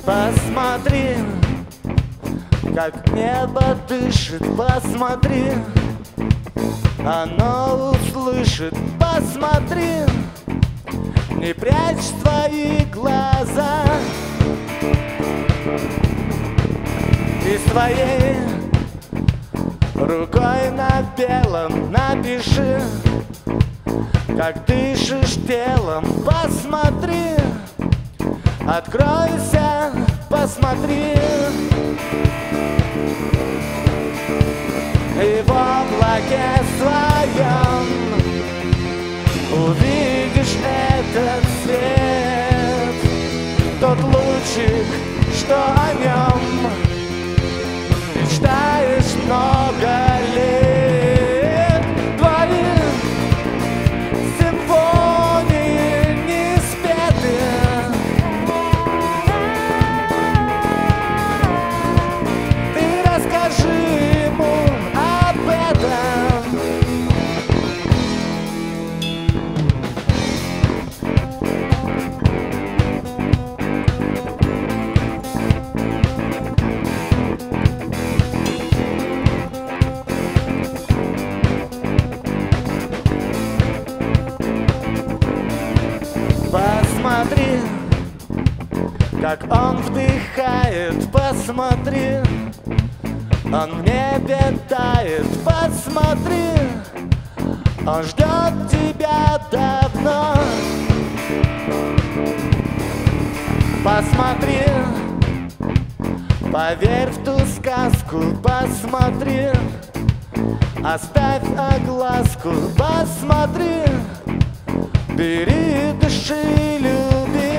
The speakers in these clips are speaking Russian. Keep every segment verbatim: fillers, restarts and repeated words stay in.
Посмотри, как небо дышит, посмотри, оно услышит, посмотри, не прячь свои глаза. И своей рукой на белом напиши, как дышишь телом, посмотри, откройся, посмотри. И в облаке своем увидишь этот свет, тот лучик, что о нем мечтаешь много лет. Твои симфонии не спеты, ты расскажи ему об этом. Посмотри, как он вдыхает, посмотри, он в небе тает, посмотри, он ждет тебя давно. Посмотри, поверь в ту сказку, посмотри, оставь огласку, посмотри, бери, дыши, люби.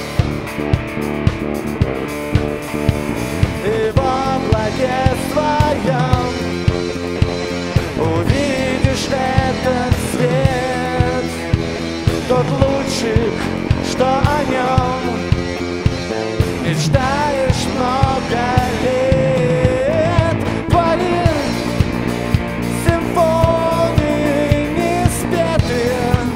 И в облаке своем увидишь этот свет, тот лучик, что о нем мечтаешь много лет. Твои симфонии не спеты,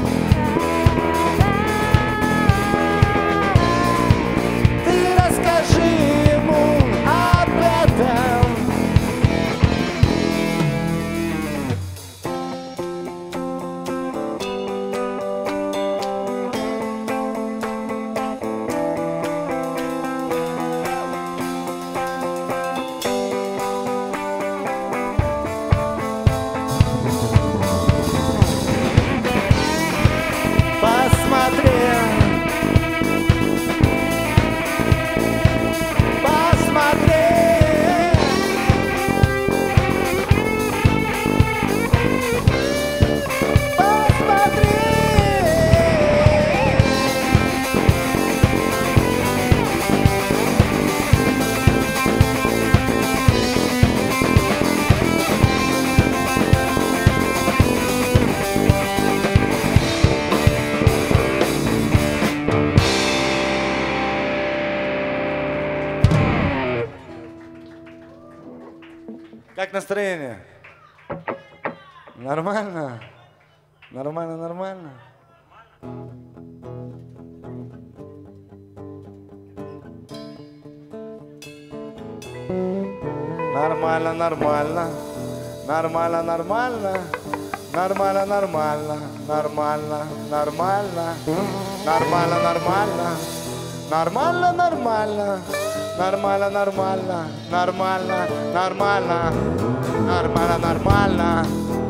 ты расскажи ему об этом. Посмотри, посмотри, посмотри. Как настроение? Нормально? Нормально, нормально? Нормально, нормально. Нормально, нормально. Нормально, нормально. Нормально, нормально. Нормально, нормально. Нормально, нормально. Нормально, нормально, нормально, нормально, нормально, нормально,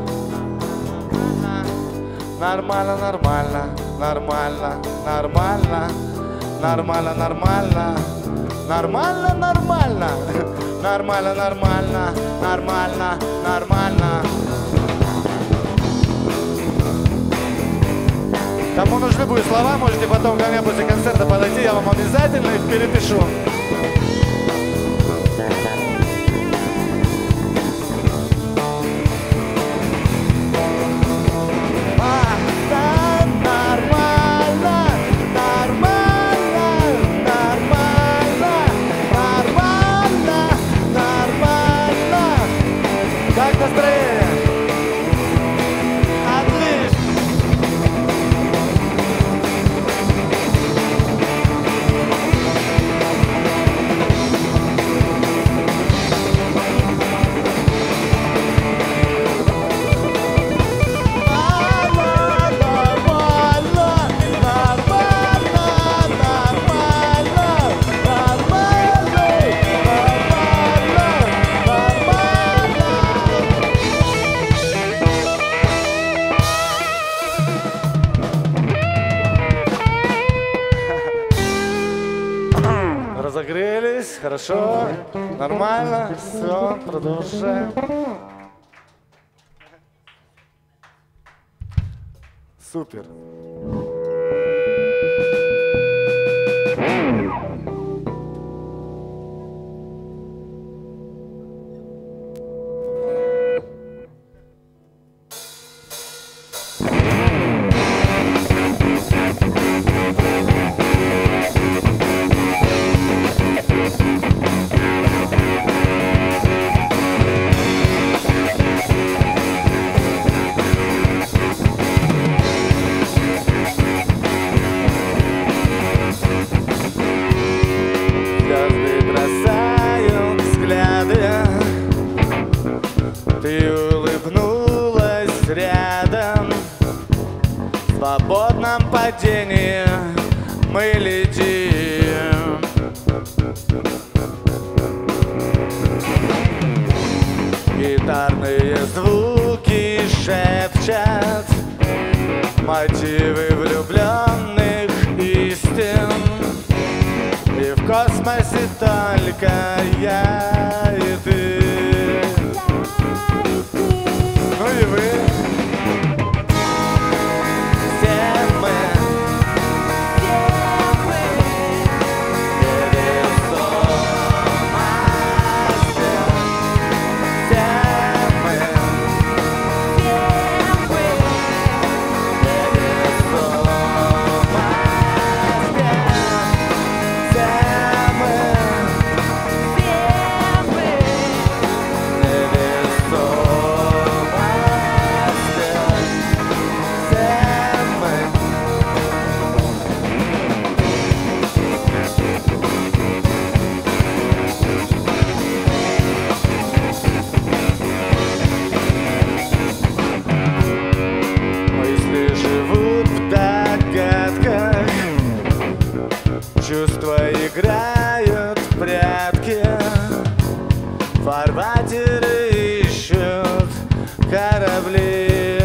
нормально, нормально, нормально, нормально, нормально, нормально, нормально, нормально, нормально, нормально, нормально, нормально. Кому нужны будут слова, можете потом ко мне после концерта подойти, я вам обязательно их перепишу. разогрелись, хорошо, нормально, все, продолжаем. Супер. В свободном падении мы летим. Гитарные звуки шепчут мотивы влюбленных истин. И в космосе только я и ты. Ну и вы. Чувства играют в прятки, фарватеры ищут корабли.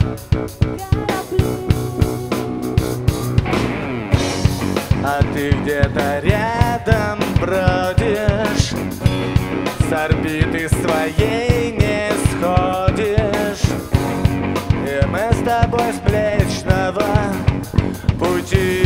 А ты где-то рядом бродишь, с орбиты своей не сходишь. И мы с тобой с Млечного Пути.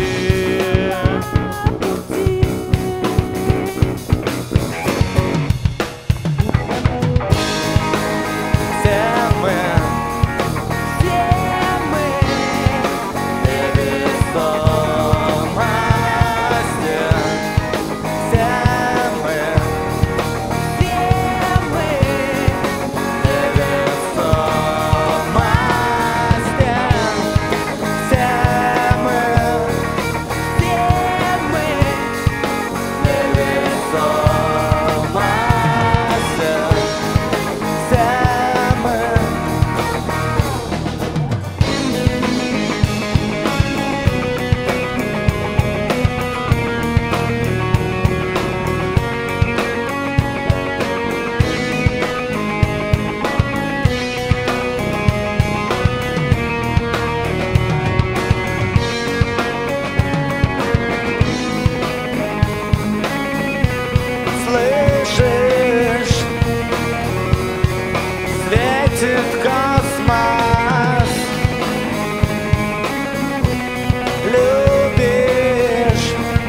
Космос, любишь,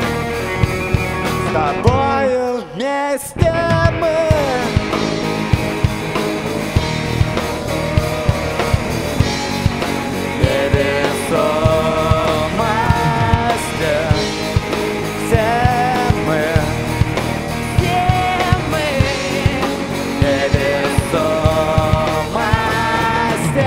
с тобою вместе мы. Невесомости, все мы, все мы, невесомости.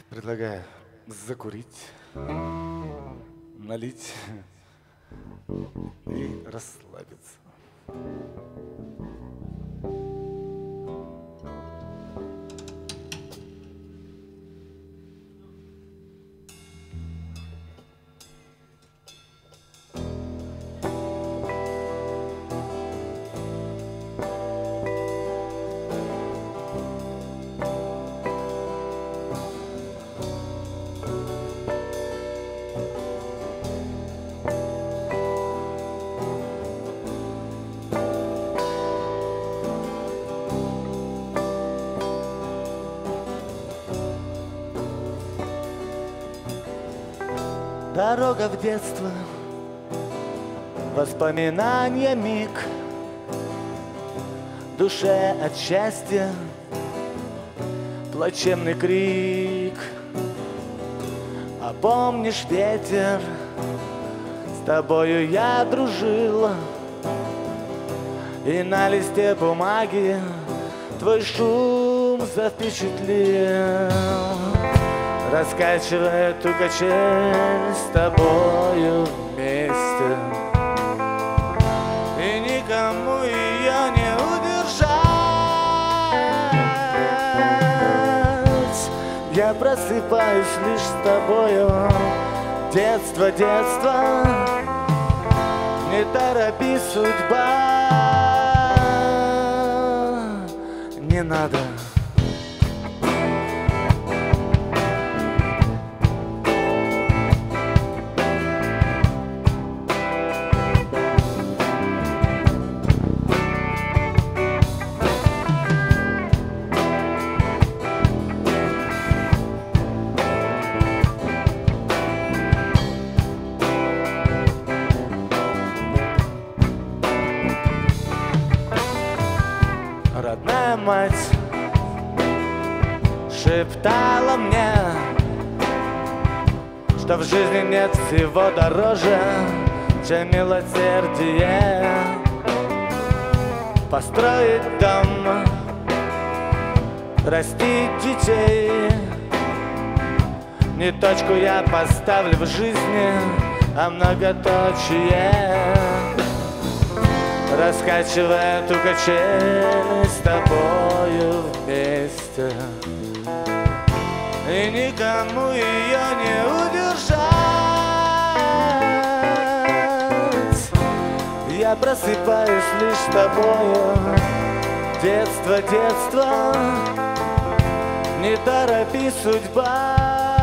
Предлагаю закурить, налить и расслабиться. Дорога в детство, воспоминания миг, душе от счастья плачевный крик. А помнишь ветер, с тобою я дружила, и на листе бумаги твой шум запечатлел. Раскачивая эту качель с тобою вместе, и никому ее не удержать. Я просыпаюсь лишь с тобою. Детство, детство, не торопи, судьба. Не надо. Родная мать шептала мне, что в жизни нет всего дороже, чем милосердие. Построить дом, растить детей. Не точку я поставлю в жизни, а многоточие. Раскачивая эту качель с тобою вместе, и никому ее не удержать. Я просыпаюсь лишь с тобою. Детство, детство, не торопи, судьба.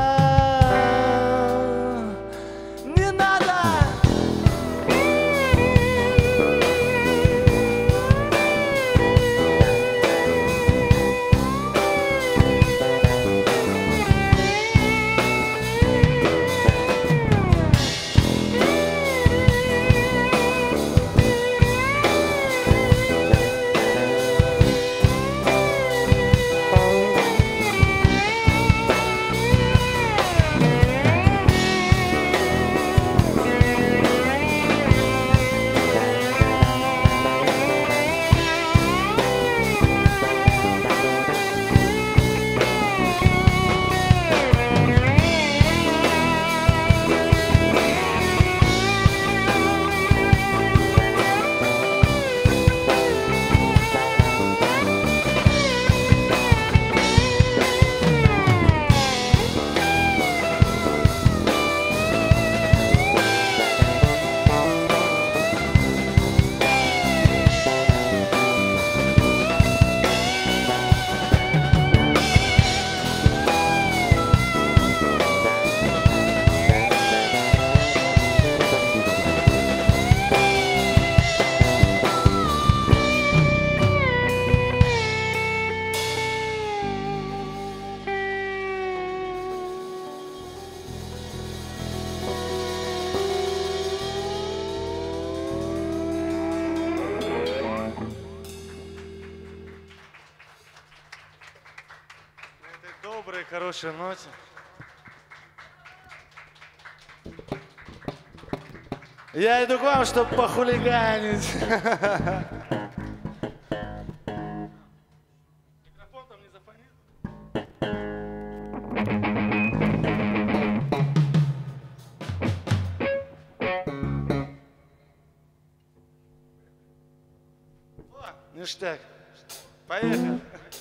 Доброй, хорошей ноте. Я иду к вам, чтобы похулиганить. Микрофон там не зафонит? Ништяк. Поехали.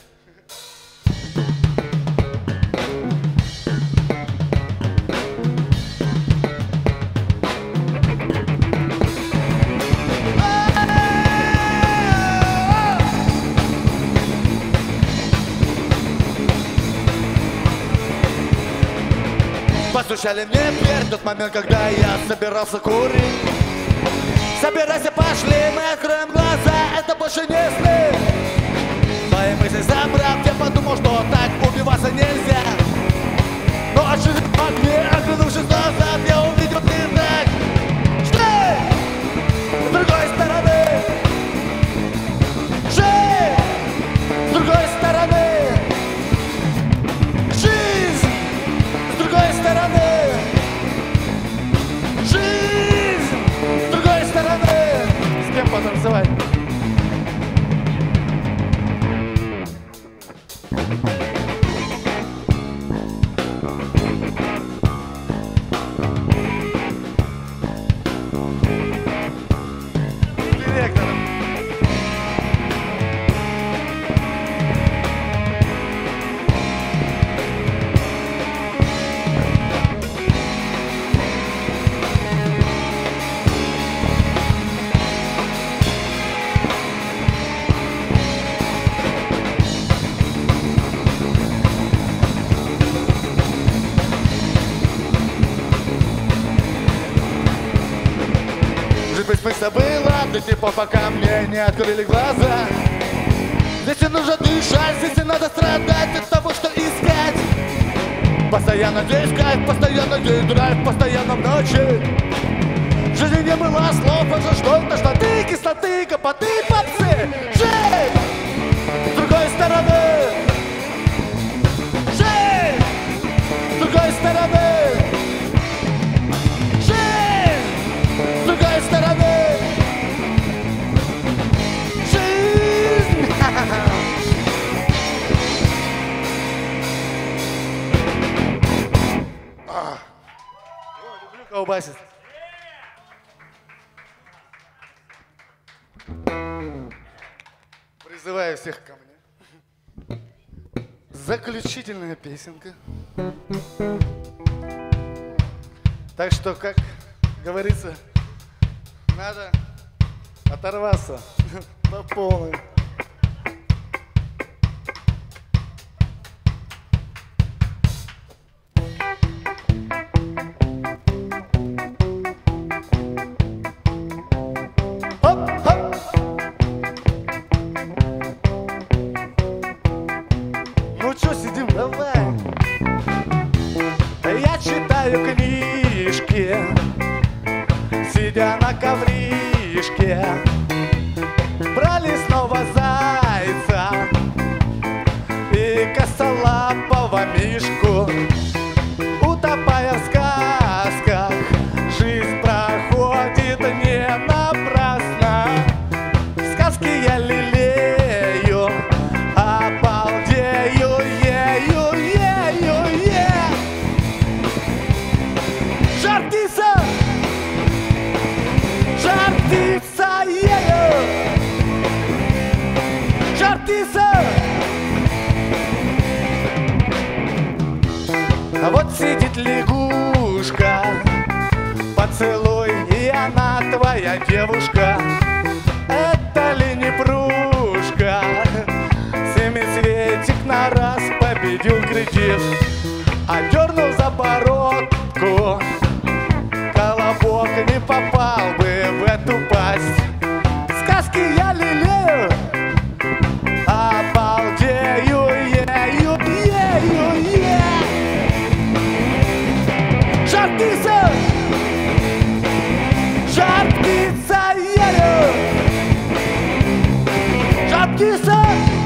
Постучали мне в дверь в тот момент, когда я собирался курить. Собирайся, пошли, мы откроем глаза, это больше не сны. Мои мысли забрав, я подумал, что так убиваться нельзя. Но ожидав огне, оглянувшись назад, я увидел ты так. Шли! С другой стороны! Шли! С другой стороны! Жизнь! С другой стороны! Жизнь! С другой стороны! С кем потанцевать? Директором. Жить без смысла было до тех пор, пока мне не открыли глаза. Здесь не нужно дышать, здесь не надо страдать от того, что искать. Постоянно здесь кайф, постоянно здесь драйв, постоянно в ночи. В жизни не было слов, это что-то, штаты, кислоты, капоты, попсы. Жить! С другой стороны! Жить! С другой стороны! С другой стороны! Жизнь! Люблю колбасить. Призываю всех ко мне. Заключительная песенка. Так что, как говорится, надо оторваться по полной. Хоп-хоп! Ну чё сидим, давай. Я читаю книжки, сидя на ковришке, про лесного зайца и косолапого мишку. Утопая в сказках, жизнь проходит не напрасно. Сказки я лелею, обалдею, ею, ею, е. Жар птица! Жар птица, ею! Жар птица! А вот сидит лягушка, поцелуй, и она твоя девушка. Это ли не пружка? Семицветик на раз победил кредит, а дернул за бородку. Колобок не попал бы в эту пасть. Сказки я лелею, обалдею, ею, ею, е. Жар птица! Жар птица, ею! Жар птица!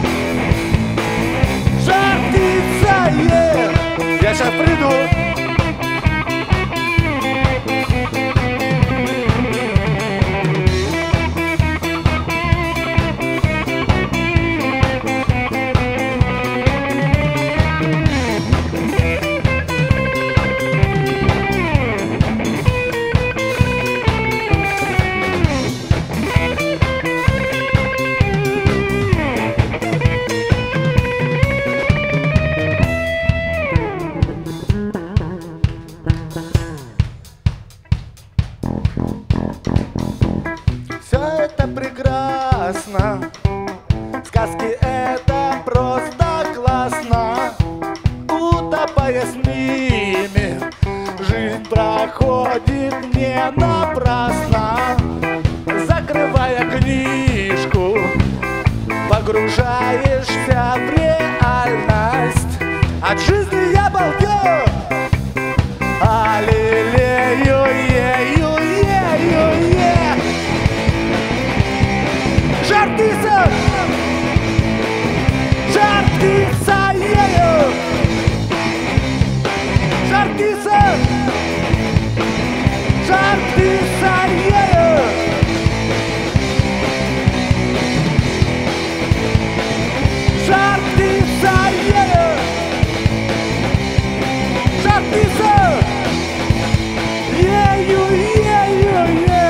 Жар птица, ею! Я сейчас приду. От жизни я балдею. Аллилуйя-ю-е-ю-е-ю-е. Жар птица! Жар птица, ею! Жар птица! Жар птица, ею! Жар птица, ею! Жар птица! Е-ю-е-ю-е!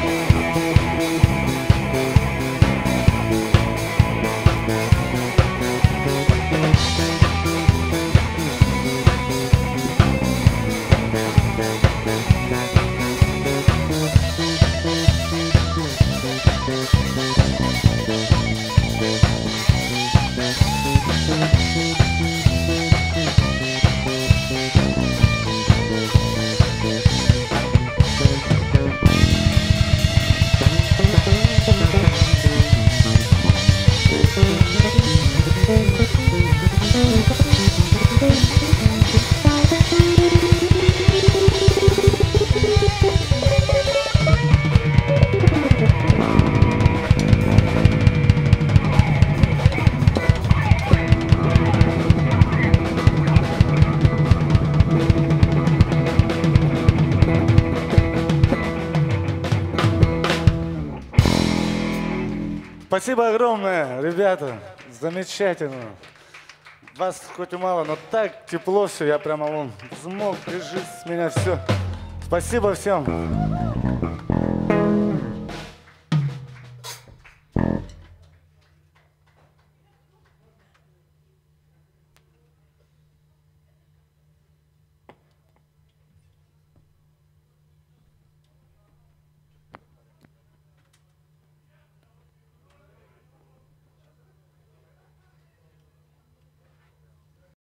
Спасибо огромное, ребята, замечательно. Вас хоть и мало, но так тепло все, я прямо вон взмок, лежит с меня все. Спасибо всем.